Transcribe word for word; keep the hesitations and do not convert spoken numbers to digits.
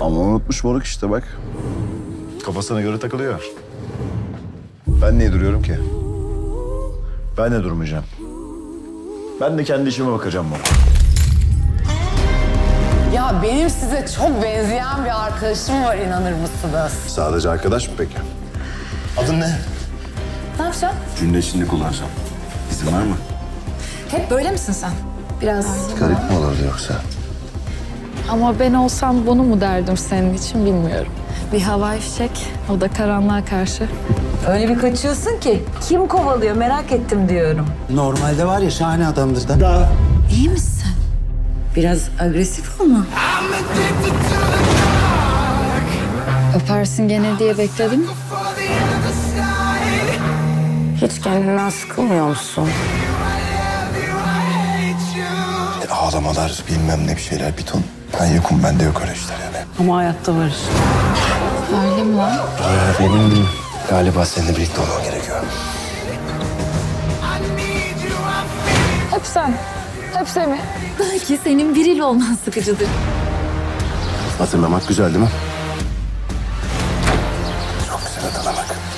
Ama unutmuş moruk işte bak. Kafasına göre takılıyor. Ben niye duruyorum ki? Ben de durmayacağım. Ben de kendi işime bakacağım moruk. Ya benim size çok benzeyen bir arkadaşım var, inanır mısınız? Sadece arkadaş mı peki? Adın ne? Ne yapacaksın? Cümle içinde kullansam. İzin var mı? Hep böyle misin sen? Biraz... Garip mi olurdu yoksa? Ama ben olsam bunu mu derdim senin için bilmiyorum. Bir havai fişek, o da karanlığa karşı. Öyle bir kaçıyorsun ki kim kovalıyor merak ettim diyorum. Normalde var ya şahane adamdır da. Da. İyi misin? Biraz agresif ama. Öpersin gene diye bekledim. Hiç kendinden sıkılmıyor musun? E, ağlamalar bilmem ne bir şeyler bir ton. Ben yokum, bende yok öyle işler yani. Ama hayatta varız. Öyle mi lan? Ee, benim galiba seninle birlikte olmam gerekiyor. Hep sen. Hep Semih. Belki senin biriyle olman sıkıcıdır. Hatırlamak güzel değil mi? Çok güzel hatırlamak.